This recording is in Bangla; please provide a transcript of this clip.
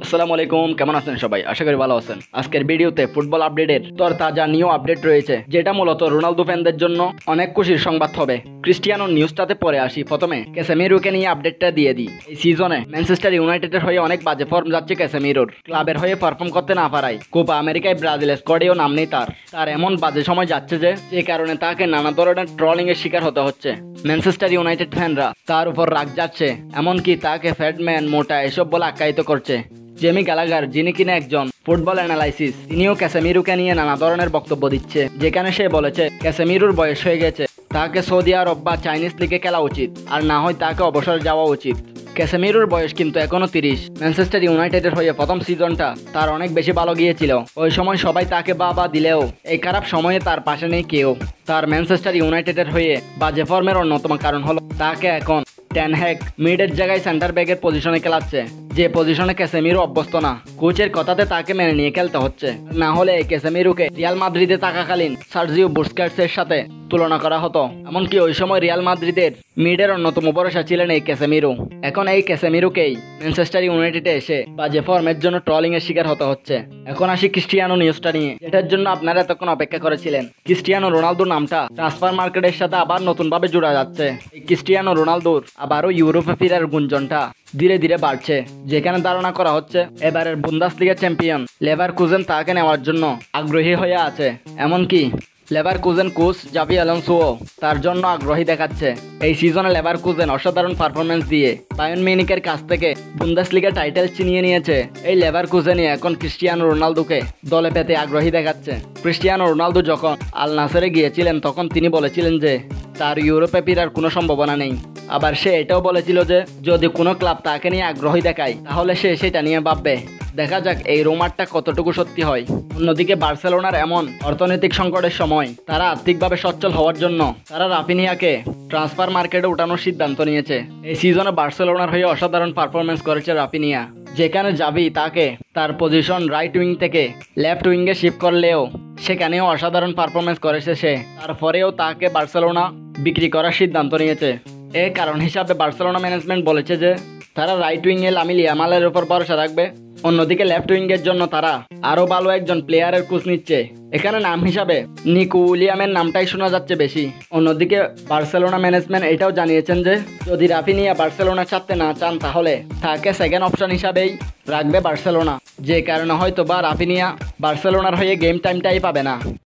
আসসালামু আলাইকুম, কেমন আছেন সবাই? আশা করি ভালো আছেন। আজকের ভিডিওতে ফুটবল আপডেটের তাজা নিউ আপডেট রয়েছে, যেটা মূলত রোনালদো ফ্যানদের জন্য অনেক খুশির সংবাদ হবে। ক্রিস্টিয়ানো নিউজটাতে পরে আসি। প্রথমে ক্যাসেমিরোকে নিয়ে আপডেটটা দিয়ে দিই। এই সিজনে ম্যানচেস্টার ইউনাইটেডের হয়ে অনেক বাজে ফর্ম যাচ্ছে ক্যাসেমিরোর। ক্লাবের হয়ে পারফর্ম করতে না পারায় কোপা আমেরিকায় ব্রাজিলের স্কোয়াডেও নাম নেই তার এমন বাজে সময় যাচ্ছে যে কারণে তাকে নানা ধরনের ট্রলিং এর শিকার হতে হচ্ছে। ম্যানচেস্টার ইউনাইটেড ফ্যানরা তার উপর রাগ যাচ্ছে, এমনকি তাকে ফ্যাটম্যান, মোটা এসব বলে আখ্যায়িত করছে। জেমি গ্যালাগার, যিনি কিনা একজন ফুটবল অ্যানালাইসিস, তিনিও ক্যাসেমিরোকে নিয়ে নানা ধরনের বক্তব্য দিচ্ছে, যেখানে সে বলেছে ক্যাসেমিরোর বয়স হয়ে গেছে, তাকে সৌদি আরব বা চাইনিজ লিগে খেলা উচিত, আর না হয় তাকে অবসর যাওয়া উচিত। ক্যাসেমিরোর বয়স কিন্তু এখনো 30। ম্যানচেস্টার ইউনাইটেডের হয়ে প্রথম সিজনটা তার অনেক বেশি ভালো গিয়েছিল। ওই সময় সবাই তাকে বাবা দিলেও এই খারাপ সময়ে তার পাশে নেই কেউ। তার ম্যানচেস্টার ইউনাইটেডের হয়ে বাজে ফর্মের অন্যতম কারণ হলো তাকে এখন টেন হ্যাগ মিডের জায়গায় সেন্টার ব্যাকের পজিশনে খেলাচ্ছে, যে পজিশনে ক্যাসেমিরো অভ্যস্ত না। কোচের কথাতে তাকে মেনে নিয়ে খেলতে হচ্ছে, না হলে ক্যাসেমিরোকে রিয়াল মাদ্রিদে থাকাকালীন সার্জিও বুস্কেটসের সাথে তুলনা করা হতো। এমনকি ওই সময় রিয়াল মাদ্রিদের মিডের অন্যতম ভরসা ছিলেন এই ক্যাসেমিরো। এখন এই ক্যাসেমিরোকেই ম্যানচেস্টার ইউনাইটেডে এসে বাজে ফর্মের জন্য ট্রলিং এর শিকার হতে হচ্ছে। এখন আসি ক্রিস্টিয়ানো নিউজটা নিয়ে, যেটার জন্য আপনারা এতক্ষণ অপেক্ষা করেছিলেন। ক্রিস্টিয়ানো রোনালদোর নামটা ট্রান্সফার মার্কেটের সাথে আবার নতুনভাবে জোড়া যাচ্ছে। এই ক্রিস্টিয়ানো রোনালদোর আবারও ইউরোপে ফেরার গুঞ্জনটা ধীরে ধীরে বাড়ছে, যেখানে ধারণা করা হচ্ছে এবারের বুন্দেসলিগা চ্যাম্পিয়ন লেভারকুজেন তাকে নেওয়ার জন্য আগ্রহী হয়ে আছে। এমনকি লেভারকুজেন কোচ জাভি আলোনসোও তার জন্য আগ্রহী দেখাচ্ছে। এই সিজনে লেভারকুজেন অসাধারণ পারফরমেন্স দিয়ে বায়ার্ন মিউনিখের কাছ থেকে বুন্দেসলিগা টাইটেল ছিনিয়ে নিয়েছে। এই লেভারকুজেনই এখন ক্রিস্টিয়ানো রোনালদোকে দলে পেতে আগ্রহী দেখাচ্ছে। ক্রিস্টিয়ানো রোনালদো যখন আল নাসেরে গিয়েছিলেন, তখন তিনি বলেছিলেন যে তার ইউরোপে ফেরার কোনো সম্ভাবনা নেই। আবার সে এটাও বলেছিল যে যদি কোনো ক্লাব তাকে নিয়ে আগ্রহী দেখায়, তাহলে সে সেটা নিয়ে ভাববে। দেখা যাক এই রোমারটা কতটুকু সত্যি হয়। অন্যদিকে বার্সেলোনার এমন অর্থনৈতিক সংকটের সময় তারা আর্থিকভাবে সচ্ছল হওয়ার জন্য তারা রাফিনিয়াকে ট্রান্সফার মার্কেটে উঠানোর সিদ্ধান্ত নিয়েছে। এই সিজনে বার্সেলোনার হয়ে অসাধারণ পারফরমেন্স করেছে রাফিনিয়া, যেখানে জাভি তাকে তার পজিশন রাইট উইং থেকে লেফট উইংয়ে শিফট করলেও সেখানেও অসাধারণ পারফরমেন্স করেছে সে। তারপরেও তাকে বার্সেলোনা বিক্রি করার সিদ্ধান্ত নিয়েছে। এর কারণ হিসাবে বার্সেলোনা ম্যানেজমেন্ট বলেছে যে তারা রাইট উইংয়ে লামিন ইয়ামালের উপর ভরসা রাখবে। অন্যদিকে লেফট উইংয়ের জন্য তারা আরও ভালো একজন প্লেয়ারের খোঁজ নিচ্ছে। এখানে নাম হিসাবে নিকো উইলিয়ামের নামটাই শোনা যাচ্ছে বেশি। অন্যদিকে বার্সেলোনা ম্যানেজমেন্ট এটাও জানিয়েছেন যে যদি রাফিনিয়া বার্সেলোনা ছাড়তে না চান, তাহলে তাকে সেকেন্ড অপশন হিসাবেই রাখবে বার্সেলোনা, যে কারণে হয়তো বা রাফিনিয়া বার্সেলোনার হয়ে গেম টাইমটাই পাবে না।